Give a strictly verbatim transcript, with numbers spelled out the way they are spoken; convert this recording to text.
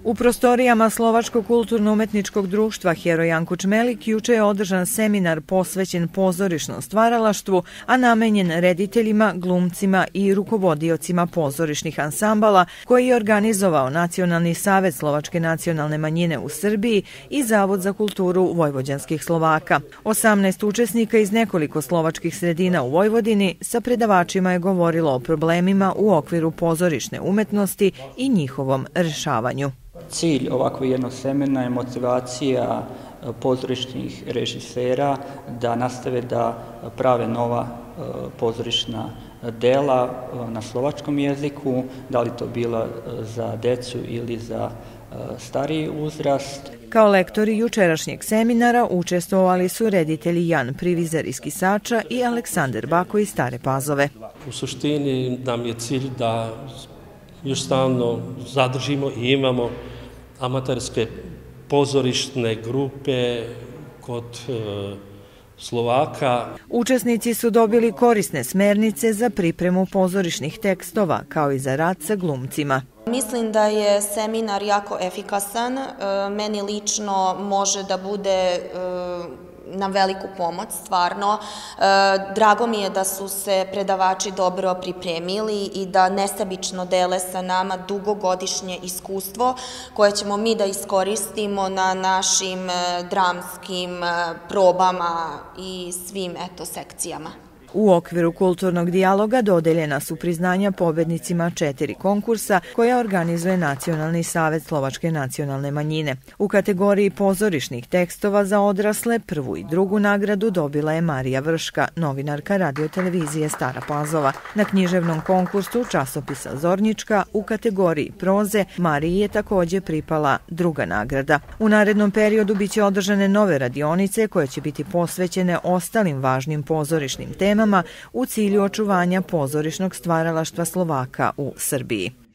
U prostorijama Slovačkog kulturno-umetničkog društva Heroj Janko Čmelik juče je održan seminar posvećen pozorišnom stvaralaštvu, a namenjen rediteljima, glumcima i rukovodiocima pozorišnih ansambala, koji je organizovao Nacionalni savet Slovačke nacionalne manjine u Srbiji i Zavod za kulturu vojvođanskih Slovaka. osamnaest učesnika iz nekoliko slovačkih sredina u Vojvodini sa predavačima je govorilo o problemima u okviru pozorišne umetnosti i njihovom rešavanju. Cilj ovakvog jednog semina je motivacija pozorišnih režisera da nastave da prave nova pozorišna dela na slovačkom jeziku, da li to bila za decu ili za stariji uzrast. Kao lektori jučerašnjeg seminara učestvovali su reditelji Jan Privizer iz Kisača i Aleksandar Bako iz Stare Pazove. U suštini nam je cilj da još stalno zadržimo i imamo amaterske pozorišne grupe kod e, Slovaka. Učesnici su dobili korisne smernice za pripremu pozorišnih tekstova, kao i za rad sa glumcima. Mislim da je seminar jako efikasan, meni lično može da bude na veliku pomoć, stvarno. Drago mi je da su se predavači dobro pripremili i da nesebično dele sa nama dugogodišnje iskustvo koje ćemo mi da iskoristimo na našim dramskim probama i svim eto sekcijama. U okviru kulturnog dijaloga dodeljena su priznanja pobednicima četiri konkursa koja organizuje Nacionalni savet Slovačke nacionalne manjine. U kategoriji pozorišnih tekstova za odrasle prvu i drugu nagradu dobila je Marija Vrška, novinarka radiotelevizije Stara Pazova. Na književnom konkursu časopisa Zornička u kategoriji proze Mariji je također pripala druga nagrada. U narednom periodu biće održane nove radionice koje će biti posvećene ostalim važnim pozorišnim temama u cilju očuvanja pozorišnog stvaralaštva Slovaka u Srbiji.